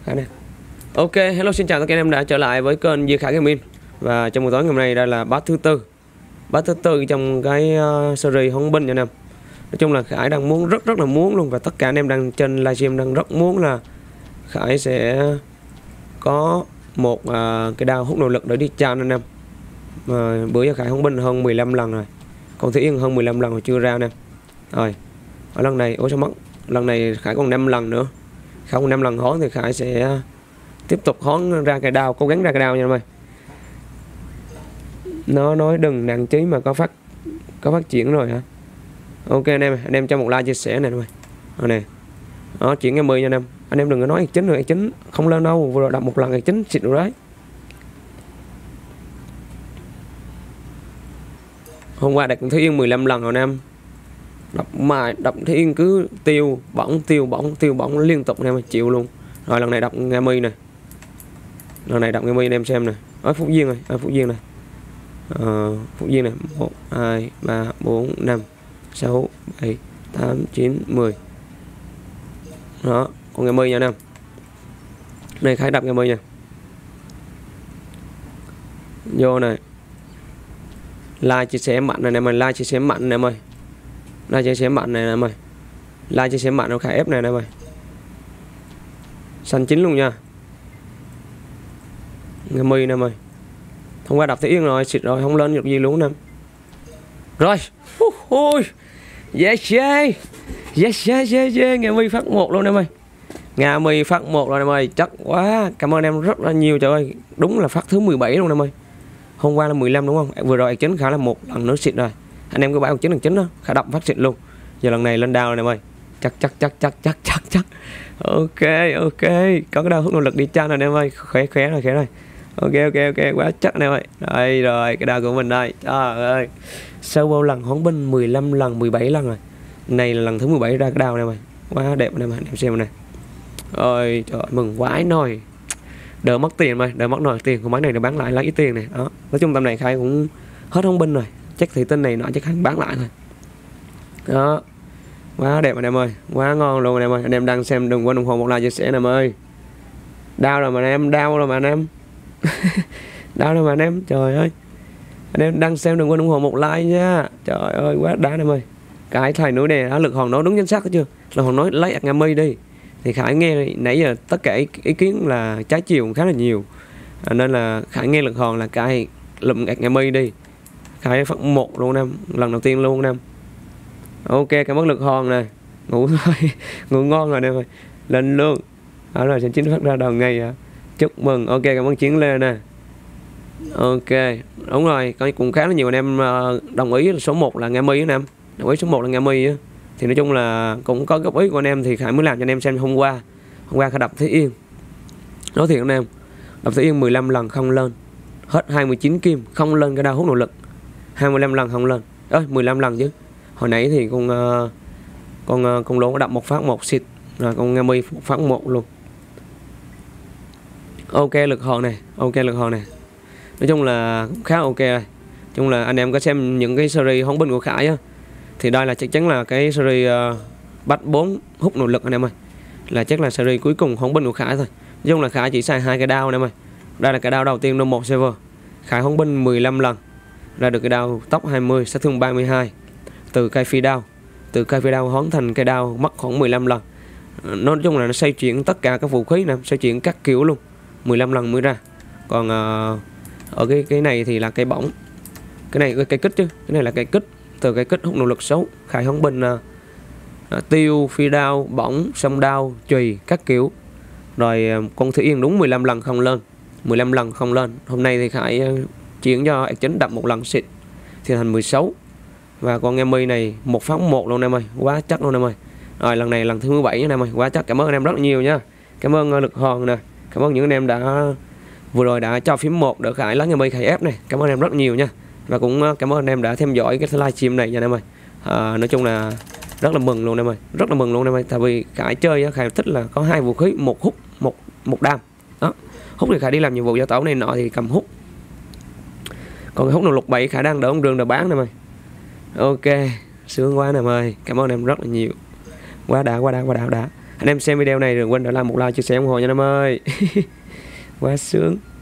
Khải nè. Ok, hello xin chào tất cả anh em đã trở lại với kênh Duy Khải Gaming. Và trong buổi tối ngày hôm nay đây là bắt thứ tư trong cái series Hồng Binh nha anh em. Nói chung là Khải đang muốn rất là muốn luôn, và tất cả anh em đang trên livestream đang rất muốn là Khải sẽ có một cái đao hút nội lực để đi chan anh em. Bữa giờ Khải Hồng Binh hơn 15 lần rồi, còn Thủy Yên hơn 15 lần rồi chưa ra anh em. Rồi ở lần này, ôi sao mất, lần này Khải còn 5 lần nữa. Khải còn 5 lần hón thì Khải sẽ tiếp tục hón ra cái đao, cố gắng ra cái đao nha em ơi. Nó nói đừng nặng chí mà có phát triển rồi hả? Ok anh em cho một like chia sẻ này em ơi. Rồi nè. Đó, chuyển cái 10 nha anh em. Anh em đừng có nói chính rồi, chính không lên đâu, vừa rồi đập một lần chính xịt rồi đấy. Hôm qua đặt Thủy Yên 15 lần rồi anh em. Đập Thủy Yên cứ tiêu bỏng liên tục anh em ơi, chịu luôn. Rồi lần này đập Nga Mi này. Lần này đọc Nga Mi anh em xem nè. Ở Phúc Duyên này, Phúc Duyên này. Phúc Duyên này, 1 2 3 4 5 6 7 8 9 10. Đó, con Nga Mi nha anh em. Này Khải đập Nga Mi nha. Vô này. Like chia sẻ mạnh này em ơi, like chia sẻ mạnh này em ơi. Like chia sẻ mạnh này em ơi. Like chia sẻ mạnh nó Khải ép này em ơi. Xanh chín luôn nha. Nga Mi nè em ơi. Hôm qua đập Thủy Yên rồi, xịt rồi, không lên được gì luôn nè. Rồi. Yes yeah. Nga Mi phát 1 luôn em ơi. Nga Mi phát 1 rồi em ơi, chắc quá. Cảm ơn em rất là nhiều trời ơi. Đúng là phát thứ 17 luôn em ơi. Hôm qua là 15 đúng không? Vừa rồi chính Khả là một lần nữa xịt rồi. Anh em cứ bảo chính lần chính đó, Khả đập phát xịt luôn. Giờ lần này lên đao rồi em ơi. Chắc. Ok. Có cái đao hút nội lực đi chăng rồi em ơi. Khỏe rồi. Ok, quá chắc nè ơi. Đây rồi, cái đao của mình đây. Trời ơi. Sau bao lần Hồng Binh 15 lần, 17 lần rồi. Này là lần thứ 17 ra cái đao này mày. Quá đẹp nè mày, em xem này. Ôi trời, mừng quái nồi. Đỡ mất tiền mày, đỡ mất nồi tiền, con máy này nó bán lại lấy ít tiền này. Đó. Nói chung tầm này Khai cũng hết Hồng Binh rồi. Chắc thì tin này nọ chắc Khai bán lại thôi. Đó. Quá đẹp anh em ơi, quá ngon luôn anh em ơi. Anh em đang xem đừng quên ủng hộ một like chia sẻ anh em ơi. Đau rồi mà anh em, đau rồi mà anh em. Đau rồi mà anh em, trời ơi. Anh em đang xem đừng quên ủng hộ một like nha. Trời ơi quá đã anh em ơi. Cái thầy núi này lực hòn nói đúng chính xác hết chưa? Lực hòn nói lấy Nga Mi đi. Thì Khải nghe nãy giờ tất cả ý kiến là trái chiều khá là nhiều. Nên là Khải nghe lực hòn là cái lụm Nga Mi đi. Khải phát 1 luôn em, lần đầu tiên luôn em. Ok, cảm ơn lực hòn nè. Ngủ thôi, ngủ ngon rồi em ơi. Lên luôn. Đó rồi chính phát ra đầu ngày à. Chúc mừng. Ok, cảm ơn Chiến Lê nè. Ok, đúng rồi, cũng khá là nhiều anh em đồng ý là số 1 là Nga Mi anh em. Đồng ý số 1 là Nga Mi á. Thì nói chung là cũng có góp ý của anh em thì Khải mới làm cho anh em xem hôm qua. Hôm qua Khải đập Thủy Yên. Nói thiệt anh em, đập Thủy Yên 15 lần không lên. Hết 29 kim không lên cái đao hút nội lực. 25 lần không lên. 15 lần chứ. Hồi nãy thì con lỗ đập một phát một xịt, rồi con Nga Mi một phát 1 luôn. Ok lực hòn này, nói chung là cũng khá ok rồi. Nói chung là anh em có xem những cái series Hồng Binh của Khải á, thì đây là chắc chắn là cái series bắt 4 hút nội lực anh em ơi, là chắc là series cuối cùng Hồng Binh của Khải thôi. Nói chung là Khải chỉ xài 2 cái đao anh em ơi. Đây là cái đao đầu tiên No 1 server. Khải Hồng Binh 15 lần ra được cái đao tốc 20, sát thương 32 từ cây phi đao hón thành cây đao mất khoảng 15 lần. Nói chung là nó xoay chuyển tất cả các vũ khí nè, xoay chuyển các kiểu luôn, 15 lần mới ra. Còn ở cái này thì là cây bỏng, cái này cây kích chứ, cái này là cây kích, từ cây kích hút nội lực xấu. Khải Hồng Binh tiêu, phi đao, bỏng, sông đao, chùy các kiểu. Rồi con Thủy Yên đúng 15 lần không lên, 15 lần không lên. Hôm nay thì Khải chuyển cho chính đập một lần xịt thì thành 16. Và con Nga Mi này một phát 1 luôn em ơi, quá chắc luôn em ơi. Rồi lần này lần thứ 17 nha em ơi, quá chắc. Cảm ơn anh em rất là nhiều nha. Cảm ơn lực hòn nè. Cảm ơn những anh em đã vừa rồi đã cho phím 1 để Khải lấy Nga Mi Khải ép này. Cảm ơn anh em rất nhiều nha. Và cũng cảm ơn anh em đã theo dõi cái livestream này nha em ơi. Nói chung là rất là mừng luôn em ơi, rất là mừng luôn em ơi. Tại vì Khải chơi Khải thích là có 2 vũ khí, một hút, một đam. Đó. Hút thì Khải đi làm nhiệm vụ giao tẩu này nọ thì cầm hút. Còn cái hút nội lục 7 Khải đang đỡ ông Rương để bán em ơi. Ok, sướng quá em ơi. Cảm ơn em rất là nhiều. Quá đã. Anh em xem video này đừng quên để lại một like chia sẻ ủng hộ nha anh em ơi. Quá sướng.